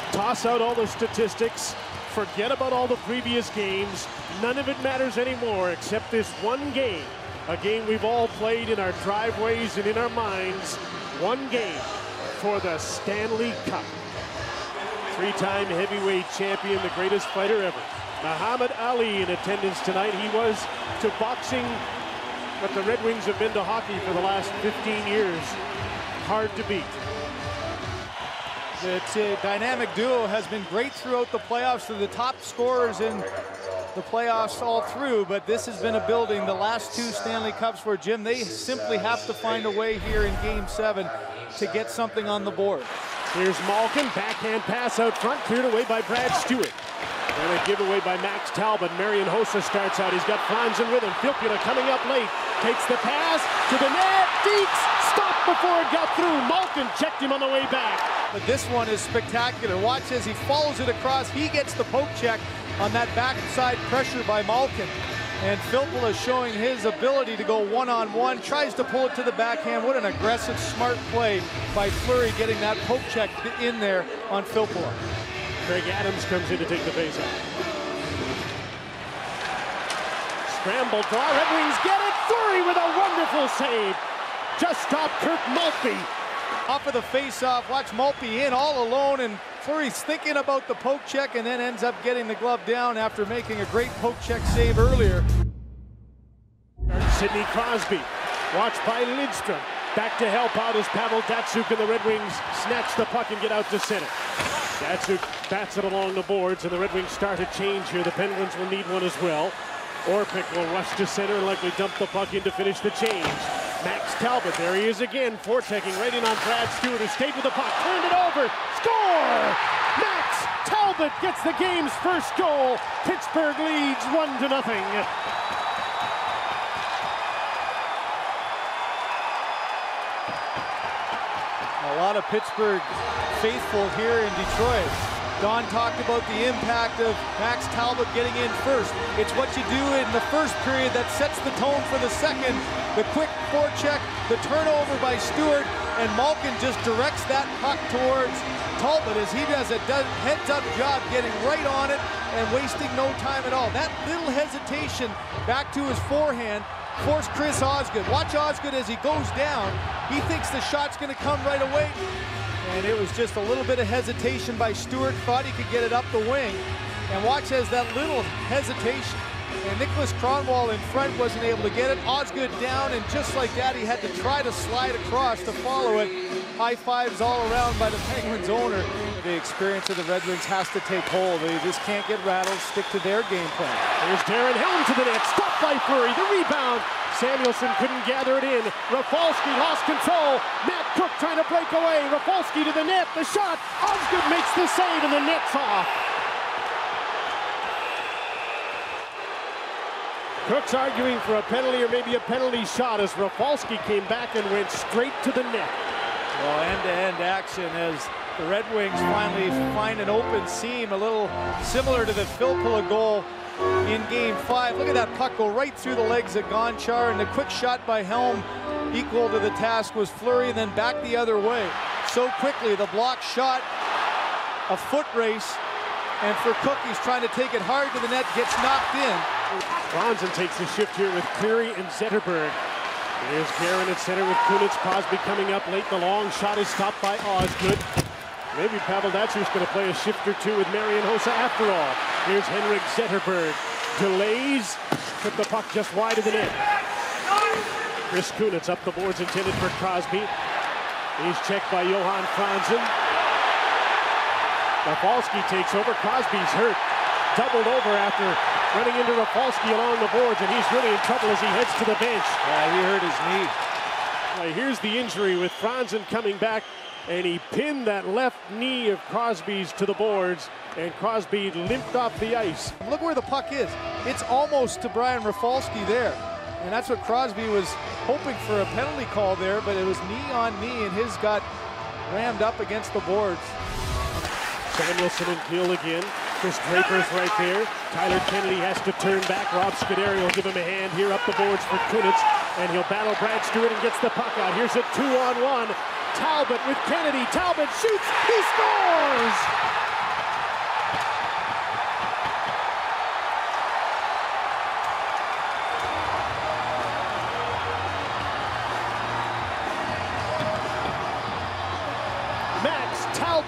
Toss out all the statistics. Forget about all the previous games. None of it matters anymore except this one game. A game we've all played in our driveways and in our minds. One game for the Stanley Cup. Three-time heavyweight champion, the greatest fighter ever. Muhammad Ali in attendance tonight. He was to boxing what the Red Wings have been to hockey for the last 15 years. Hard to beat. The dynamic duo has been great throughout the playoffs. They're the top scorers in the playoffs all through, but this has been a building. The last two Stanley Cups for Jim, they simply have to find a way here in Game 7 to get something on the board. Here's Malkin, backhand pass out front, cleared away by Brad Stewart. And a giveaway by Max Talbot. Marian Hossa starts out. He's got Franzen with him. Filppula coming up late. Takes the pass to the net. Deeks stopped before it got through. Malkin checked him on the way back. But this one is spectacular. Watch as he follows it across. He gets the poke check on that backside pressure by Malkin. And Filppula showing his ability to go one-on-one. Tries to pull it to the backhand. What an aggressive, smart play by Fleury, getting that poke check in there on Filppula. Craig Adams comes in to take the face-off. Scramble draw. Red Wings get it. Fleury with a wonderful save. Just stopped Kirk Maltby. Off of the face-off. Watch Maltby in all alone, and Fleury's thinking about the poke check and then ends up getting the glove down after making a great poke check save earlier. Sidney Crosby, watched by Lidstrom. Back to help out as Pavel Datsyuk and the Red Wings snatch the puck and get out to center. Datsyuk bats it along the boards, and the Red Wings start a change here. The Penguins will need one as well. Orpik will rush to center and likely dump the puck in to finish the change. Max Talbot, there he is again, forechecking right in on Brad Stewart, who stayed with the puck, turned it over, score! Max Talbot gets the game's first goal. Pittsburgh leads 1-0. A lot of Pittsburgh faithful here in Detroit. Don talked about the impact of Max Talbot getting in first. It's what you do in the first period that sets the tone for the second. The quick forecheck, the turnover by Stewart, and Malkin just directs that puck towards Talbot as he does a heads-up job getting right on it and wasting no time at all. That little hesitation back to his forehand forced Chris Osgood. Watch Osgood as he goes down. He thinks the shot's going to come right away. And it was just a little bit of hesitation by Stewart. Thought he could get it up the wing. And watch as that little hesitation. And Nicholas Kronwall in front wasn't able to get it. Osgood down, and just like that, he had to try to slide across to follow it. High fives all around by the Penguins owner. The experience of the Red Wings has to take hold. They just can't get rattled, stick to their game plan. Here's Darren Helm to the net, stopped by Fleury, the rebound. Samuelson couldn't gather it in. Rafalski lost control. Matt Cook trying to break away. Rafalski to the net, the shot. Osgood makes the save, and the net's off. Cook's arguing for a penalty or maybe a penalty shot as Rafalski came back and went straight to the net. Well, end-to-end action as the Red Wings finally find an open seam, a little similar to the Filppula goal in Game 5. Look at that puck go right through the legs of Gonchar, and the quick shot by Helm equal to the task was Fleury, and then back the other way. So quickly, the block shot, a foot race, and for Cook, he's trying to take it hard to the net, gets knocked in. Franzen takes the shift here with Cleary and Zetterberg. Here's Guerin at center with Kunitz. Crosby coming up late. The long shot is stopped by Osgood. Maybe Pavel Datsyuk's going to play a shift or two with Marian Hossa after all. Here's Henrik Zetterberg. Delays. Took the puck just wide of the net. Chris Kunitz up the boards intended for Crosby. He's checked by Johan Franzen. Rafalski takes over. Crosby's hurt. Doubled over after running into Rafalski along the boards, and he's really in trouble as he heads to the bench. Yeah, he hurt his knee. Well, here's the injury with Franzen coming back, and he pinned that left knee of Crosby's to the boards, and Crosby limped off the ice. Look where the puck is. It's almost to Brian Rafalski there. And that's what Crosby was hoping for, a penalty call there, but it was knee on knee, and his got rammed up against the boards. Samuelson and Gill again. Chris Draper's right there. Tyler Kennedy has to turn back. Rob Scuderi will give him a hand here up the boards for Kunitz, and he'll battle Brad Stewart and gets the puck out. Here's a 2-on-1. Talbot with Kennedy. Talbot shoots. He scores!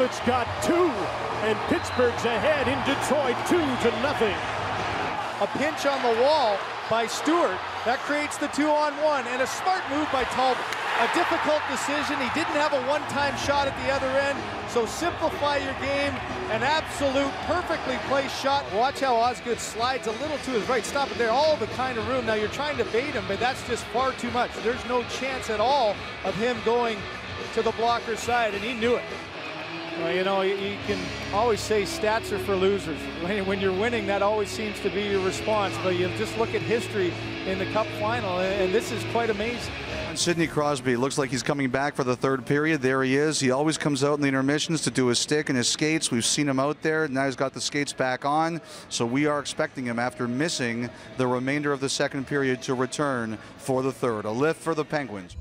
Talbot's got 2, and Pittsburgh's ahead in Detroit 2-0. A pinch on the wall by Stewart. That creates the 2-on-1, and a smart move by Talbot. A difficult decision. He didn't have a one-time shot at the other end, so simplify your game. An absolute perfectly placed shot. Watch how Osgood slides a little to his right. Stop it there. All the kind of room. Now you're trying to bait him, but that's just far too much. There's no chance at all of him going to the blocker side, and he knew it. Well, you know, you can always say stats are for losers. When you're winning, that always seems to be your response. But you just look at history in the Cup final, and this is quite amazing. And Sidney Crosby looks like he's coming back for the third period. There he is. He always comes out in the intermissions to do his stick and his skates. We've seen him out there. Now he's got the skates back on. So we are expecting him, after missing the remainder of the second period, to return for the third. A lift for the Penguins.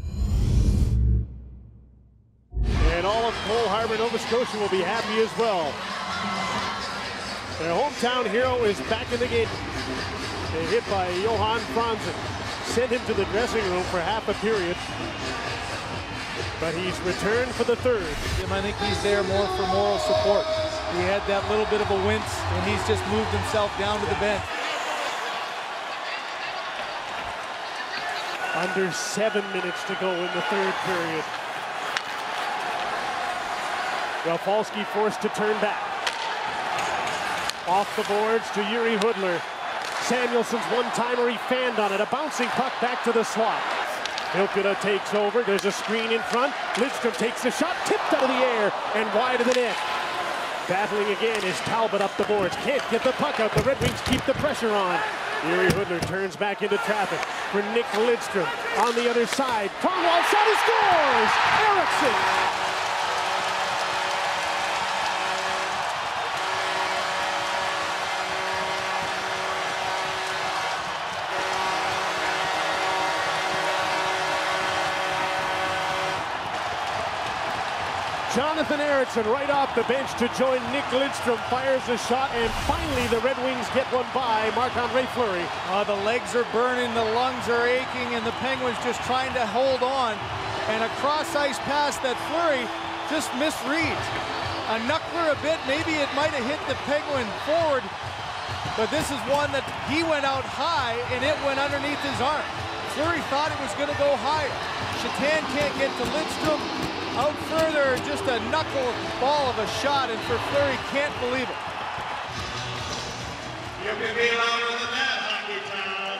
And all of Cole Harbour, Nova Scotia will be happy as well. Their hometown hero is back in the game. A hit by Johan Franzen. Sent him to the dressing room for half a period. But he's returned for the third. I think he's there more for moral support. He had that little bit of a wince, and he's just moved himself down to the bench. Under 7 minutes to go in the third period. Rafalski forced to turn back. Off the boards to Yuri Hudler. Samuelson's one-timer, he fanned on it. A bouncing puck back to the slot. Hilkila takes over. There's a screen in front. Lidstrom takes the shot, tipped out of the air and wide of the net. Battling again is Talbot up the boards. Can't get the puck out. The Red Wings keep the pressure on. Yuri Hudler turns back into traffic for Nick Lidstrom. On the other side, Kronwall shot, he scores! Eriksson! Jonathan Eriksson right off the bench to join Nick Lidstrom, fires a shot, and finally the Red Wings get one by Marc-Andre Fleury. The legs are burning, the lungs are aching, and the Penguins just trying to hold on. And a cross-ice pass that Fleury just misreads. A knuckler a bit, maybe it might have hit the Penguin forward, but this is one that he went out high and it went underneath his arm. Fleury thought it was going to go higher. Shatan can't get to Lidstrom. Out further, just a knuckle ball of a shot, and for Fleury, can't believe it. You can be louder than that, Hockey Town.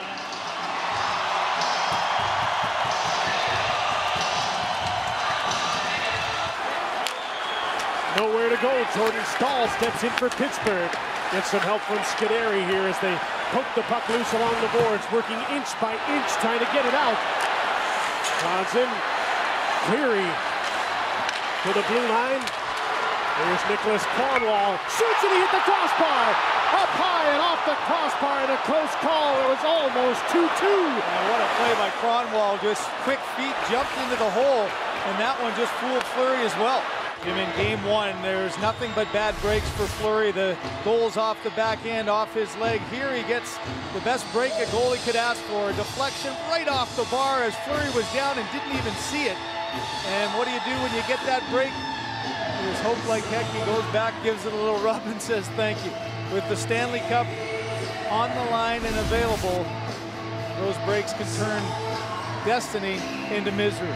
Nowhere to go. Jordan Staal steps in for Pittsburgh. Gets some help from Scuderi here as they poke the puck loose along the boards, working inch by inch, trying to get it out. Johnson, Cleary to the blue line. Here's Nicholas Kronwall. Shoots and he hit the crossbar. Up high and off the crossbar, and a close call. It was almost 2-2. What a play by Kronwall. Just quick feet, jumped into the hole, and that one just fooled Fleury as well. In game one, there's nothing but bad breaks for Fleury. The goals off the back end, off his leg. Here he gets the best break a goalie could ask for. A deflection right off the bar as Fleury was down and didn't even see it. And what do you do when you get that break? There's hope like heck. He goes back, gives it a little rub, and says thank you. With the Stanley Cup on the line and available, those breaks can turn destiny into misery.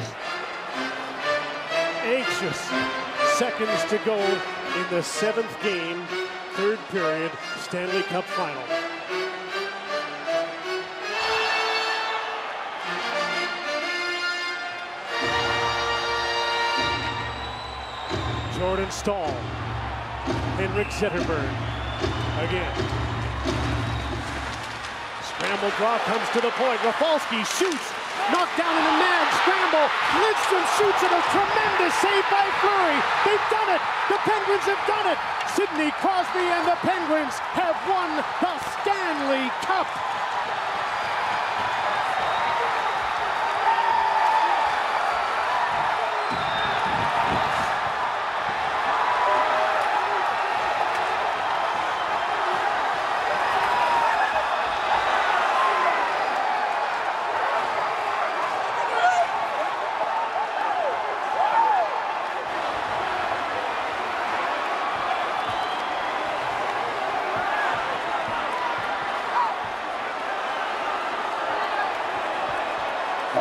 Anxious seconds to go in the 7th game, 3rd period, Stanley Cup final. Jordan Staal, Henrik Zetterberg, again. Scramble draw comes to the point, Rafalski shoots, knocked down in a man scramble, Lidstrom shoots and a tremendous save by Fleury. They've done it, the Penguins have done it. Sidney Crosby and the Penguins have won the Stanley Cup.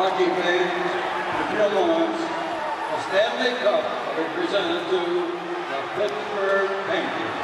hockey fans, if you want, a Stanley Cup will be presented to the Pittsburgh Penguins.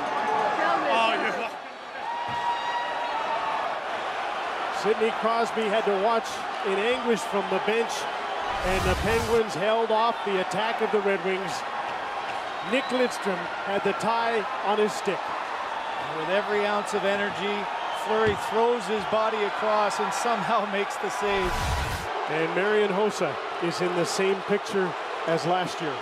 Sidney Crosby had to watch in anguish from the bench, and the Penguins held off the attack of the Red Wings. Nick Lidstrom had the tie on his stick. With every ounce of energy, Fleury throws his body across and somehow makes the save. And Marian Hossa is in the same picture as last year.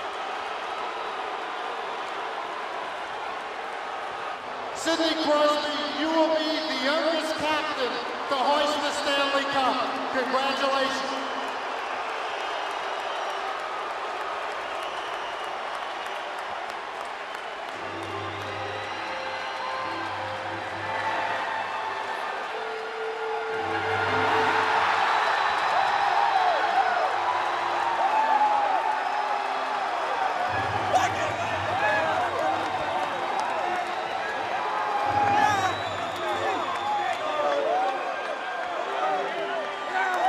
Sidney Crosby, you will be the youngest captain to hoist the Stanley Cup. Congratulations.